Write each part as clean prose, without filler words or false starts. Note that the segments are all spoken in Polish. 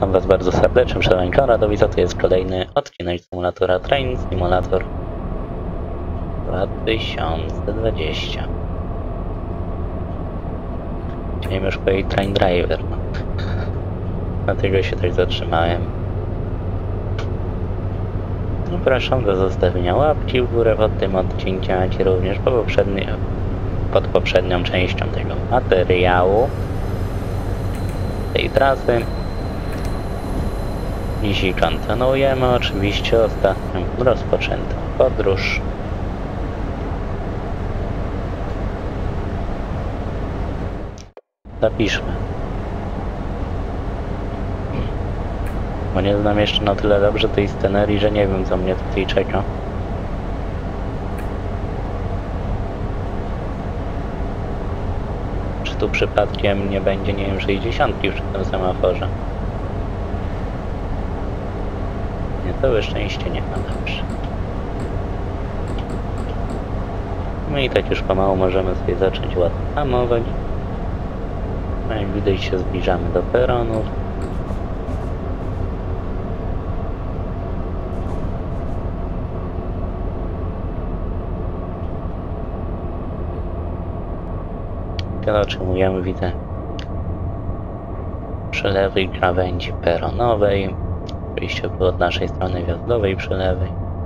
Witam Was bardzo serdecznie, Przemek Radowica, to jest kolejny odcinek symulatora Train Simulator 2020. Chciałem już powiedzieć Train Driver, no. Dlatego się tak zatrzymałem. Zapraszam do zostawienia łapki w górę pod tym odcinkiem, jak i również pod poprzednią częścią tego materiału, tej trasy. Dzisiaj kontynuujemy oczywiście ostatnią rozpoczętą podróż. Zapiszmy. Bo nie znam jeszcze na tyle dobrze tej scenerii, że nie wiem, co mnie tutaj czeka. Czy tu przypadkiem nie będzie, nie wiem, 60 przy tym semaforze? Nie, całe szczęście nie ma, dobrze. No i tak już pomału możemy sobie zacząć ładnie hamować. No jak widać, się zbliżamy do peronów. Tyle otrzymujemy, widzę, przy lewej krawędzi peronowej. Oczywiście było od naszej strony wjazdowej przy lewej.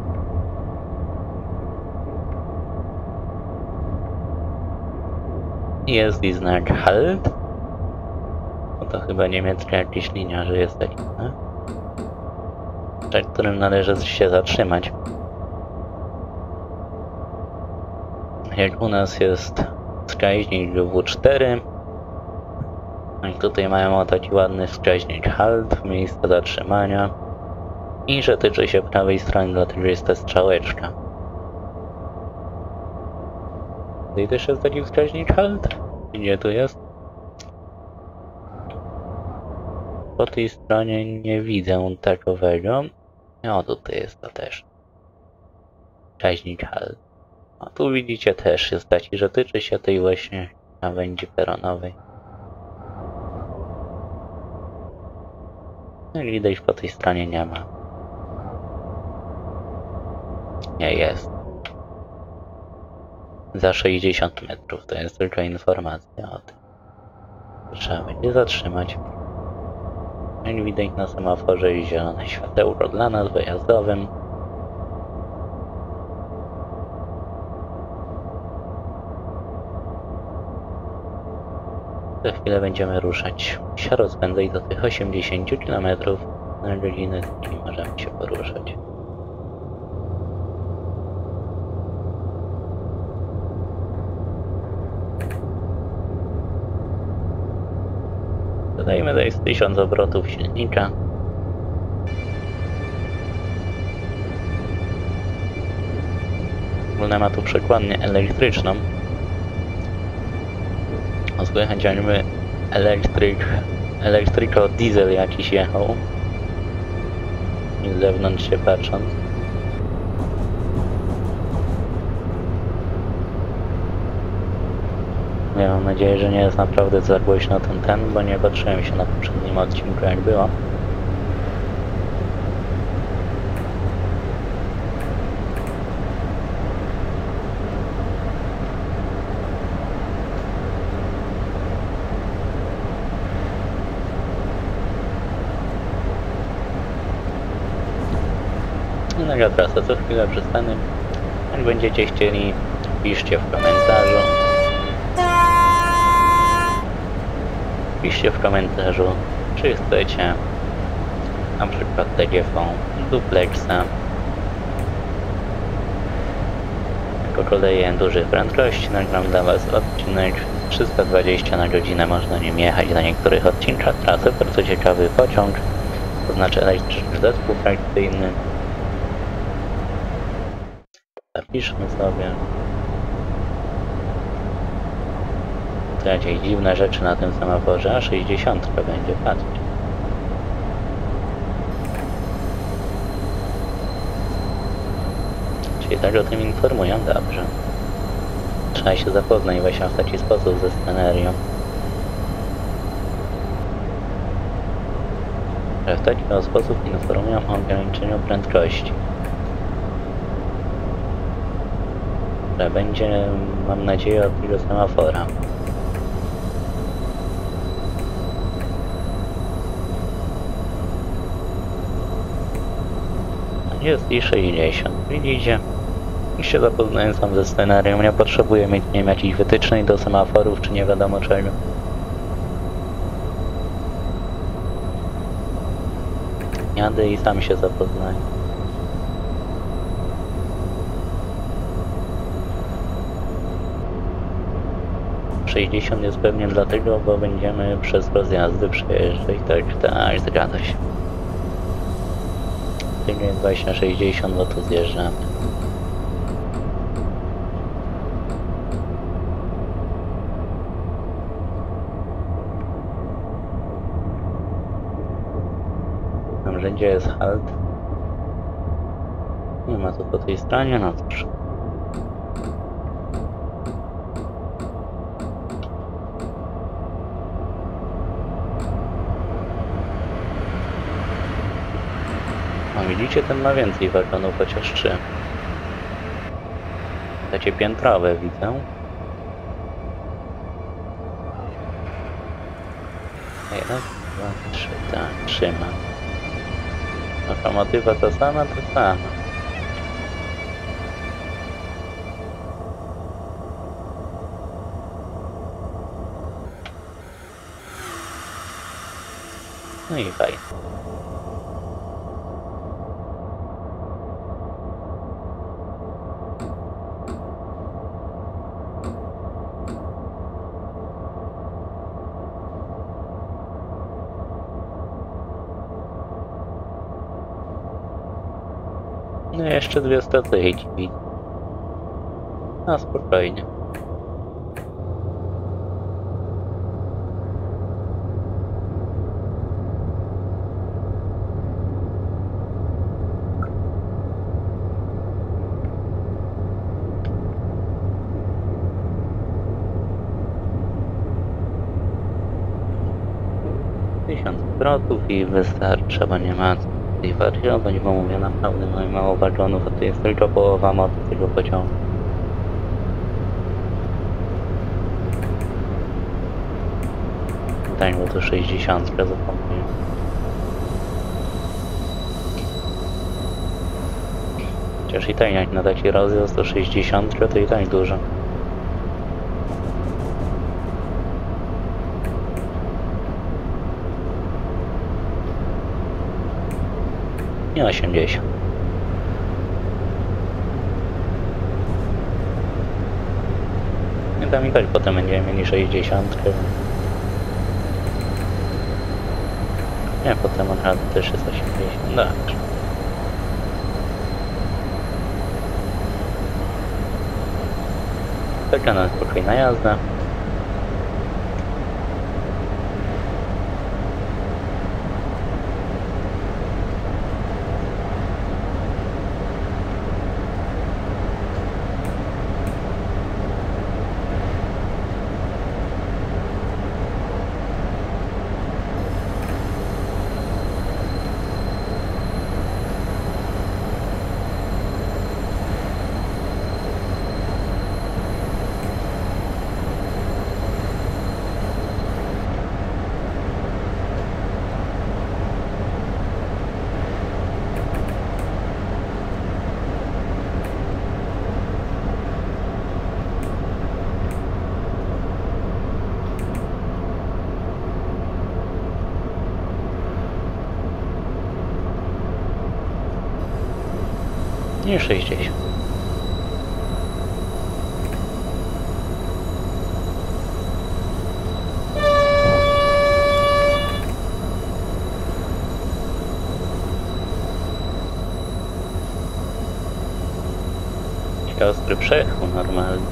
Jest i znak HALT. No to chyba niemiecka jakaś linia, że jest taki, no? Przed którym należy się zatrzymać. Jak u nas jest wskaźnik W4. No i tutaj mamy taki ładny wskaźnik HALT, miejsce zatrzymania. I że tyczy się prawej strony, dlatego jest ta strzałeczka. Tutaj też jest taki wskaźnik HALT? Gdzie tu jest? Po tej stronie nie widzę takowego. O, tutaj jest to też. Wskaźnik HALT. A tu widzicie, też jest taki, że tyczy się tej właśnie krawędzi peronowej. Jak widać, po tej stronie nie ma. Nie jest. Za 60 metrów, to jest tylko informacja o tym. Trzeba będzie zatrzymać. Jak widać, na semaforze jest zielone światełko dla nas wyjazdowym. Za chwilę będziemy ruszać. Się rozpędzać do tych 80 km na godzinę, czyli możemy się poruszać. Dodajmy tutaj z 1000 obrotów silnika. Ogólnie ma tu przekładnię elektryczną. Słychać, jakby elektryko diesel jakiś jechał. I z zewnątrz się patrząc. Ja mam nadzieję, że nie jest naprawdę za głośno ten, bo nie patrzyłem się na poprzednim odcinku, jak było. Innego trasa, co chwilę przystanę. Jak będziecie chcieli, piszcie w komentarzu. Piszcie w komentarzu, czy chcecie na przykład TGV duplexa po kolei dużych prędkości. Nagram dla Was odcinek 320 na godzinę, można nim jechać na niektórych odcinkach trasy. Bardzo ciekawy pociąg, to znaczy elektryczny zespół frakcyjny. Zapiszmy sobie. To jakieś dziwne rzeczy na tym semaforze, a 60 będzie, patrzcie. Czyli tak o tym informują, dobrze. Trzeba się zapoznać właśnie w taki sposób ze scenerią. że w taki sposób informują o ograniczeniu prędkości. Że będzie, mam nadzieję, od tego semafora. Jest i 60. Widzicie? I się zapoznałem sam ze scenarium. Nie potrzebuję mieć, nie wiem, jakichś wytycznych do semaforów, czy nie wiadomo czego. Jadę i sam się zapoznaję. ...60 jest pewnie dlatego, bo będziemy przez rozjazdy przejeżdżać. Tak, zgadza się. Tego jest właśnie 60, bo tu zjeżdżamy. Dobrze, gdzie jest halt? Nie ma tu po tej stronie, no cóż. No widzicie, ten ma więcej wagonów, chociaż 3. Takie piętrowe widzę. Raz, dwa, 3, tak, 3 ma. Lokomotywa ta sama, ta sama. No i fajnie. No jeszcze 2 stacyjki widzę. No spokojnie. Zwrotów i wystarczy, bo nie ma tej wariować, bo mówię, naprawdę mamy mało wagonów, a to jest tylko połowa mocy tego pociągu. Tak, bo to 60 zapomniałem. Chociaż i tak jak na taki rozjazd to 60 to i tak dużo. Nie 80. I tam i tak potem będziemy mieli 60. Nie, potem on też jest 80. Dobrze. Taka na spokojna jazda. Nie 60. Ostry przejechał normalnie.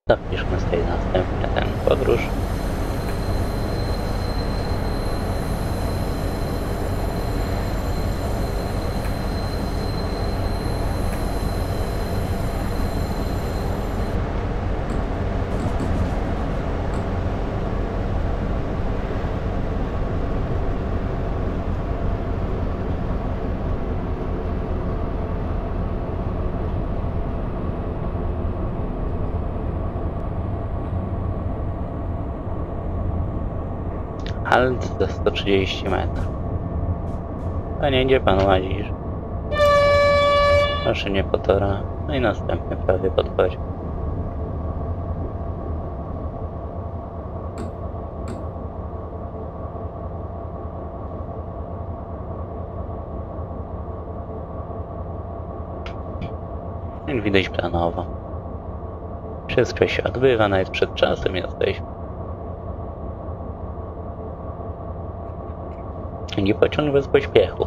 Zapiszmy sobie następnie tę podróż. Halt za 130 metrów. Panie, gdzie pan łazisz? Proszę nie po tora. No i następnie prawie podchodzi. Jak widać planowo. Wszystko się odbywa, nawet przed czasem jesteśmy. Nie pociąg bez pośpiechu.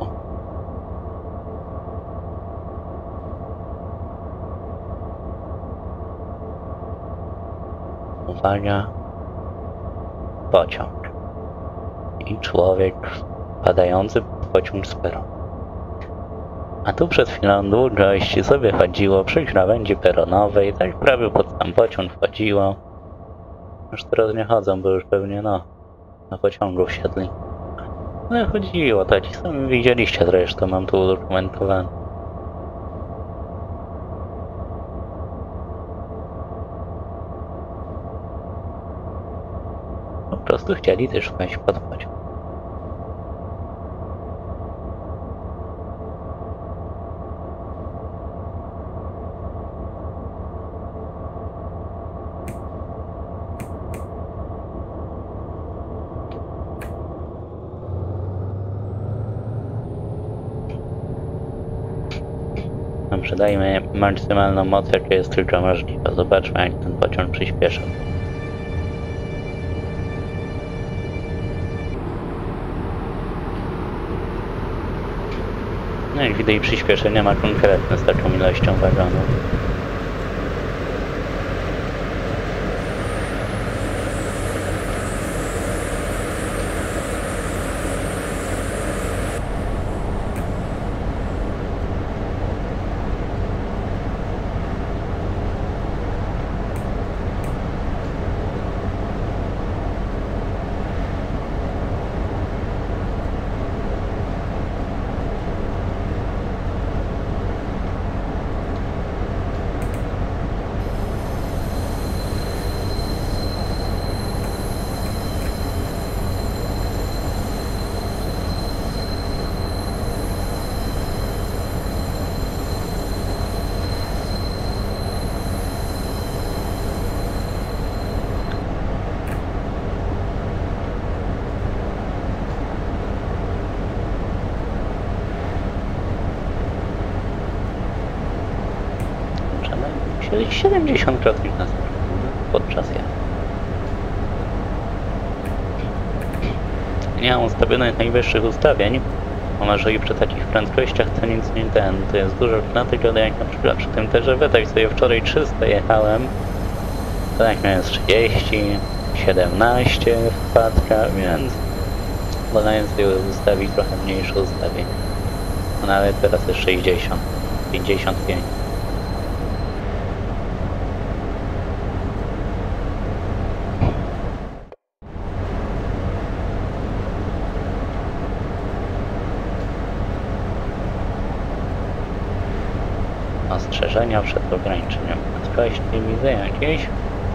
Uwaga. Pociąg. I człowiek padający pod pociąg z peronu. A tu przed chwilą dwóch gości sobie chodziło przy krawędzi peronowej, tak prawie pod sam pociąg wchodziło. Już teraz nie chodzą, bo już pewnie na pociągu wsiedli. No chodziło, tak, sami widzieliście zresztą, mam tu udokumentowane. Po prostu chcieli też wejść pod pociąg. Przydajmy maksymalną moc, jaka jest tylko możliwa. Zobaczmy, jak ten pociąg przyspiesza. No jak widać, przyspieszenie ma konkretne z taką ilością wagonów. Czyli 70 kroków na sekundę podczas jazdy. Nie mam ustawionych najwyższych ustawień, bo może i przy takich prędkościach to nic nie to jest dużo dlatego, jak na przykład przy tym TGV, tak sobie wczoraj 300 jechałem, to jak miałem 30, 17 wpadka, więc wolałem sobie ustawić trochę mniejsze ustawienie. A nawet teraz jest 60, 55. Ostrzeżenia przed ograniczeniem prędkości widzę jakieś.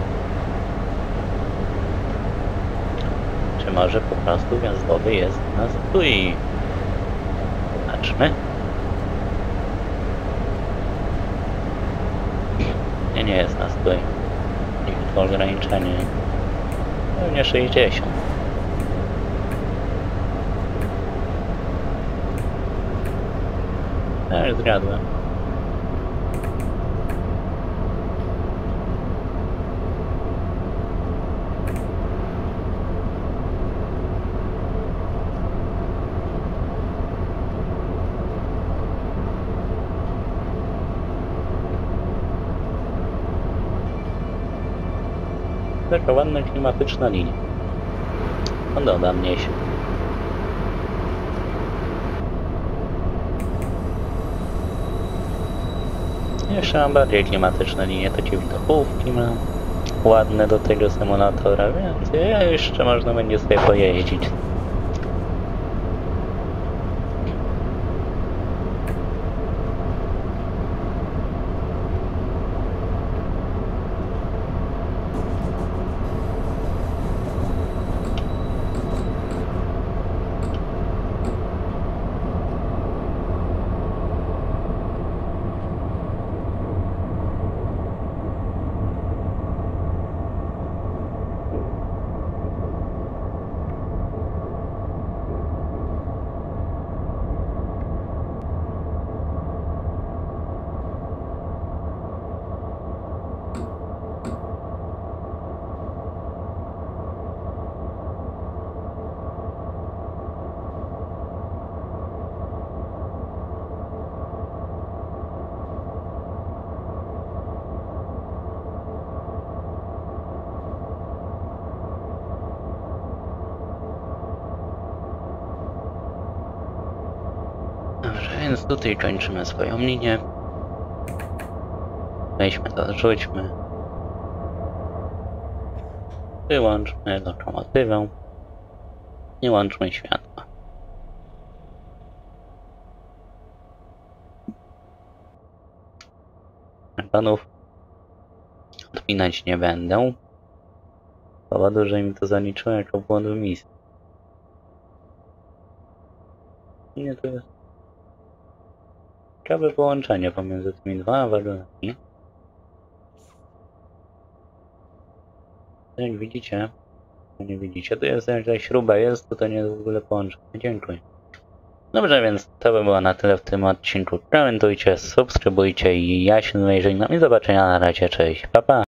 Czy może po prostu wjazdowy jest na stój? Zobaczmy. Nie jest na stój. To ograniczenie pewnie 60. Tak, zgadłem. taka ładna, klimatyczna linia. Podoba mnie się. Jeszcze mam bardziej klimatyczne linie, takie widokówki mam. Ładne do tego symulatora, więc jeszcze można będzie sobie pojeździć. Dobrze, więc tutaj kończymy swoją linię. Weźmy to, rzućmy. Wyłączmy lokomotywę. I łączmy światła. Panów odpinać nie będę. Z powodu, że mi to zaliczyło jako błąd w misji. Nie, to jest ciekawe połączenie pomiędzy tymi dwoma wagonami. Jak widzicie, nie widzicie, to jest jak ta śruba jest, to nie jest w ogóle połączenie. Dziękuję. Dobrze, więc to by było na tyle w tym odcinku. Komentujcie, subskrybujcie i ja się jeżeli no i zobaczenia na razie, cześć, pa pa!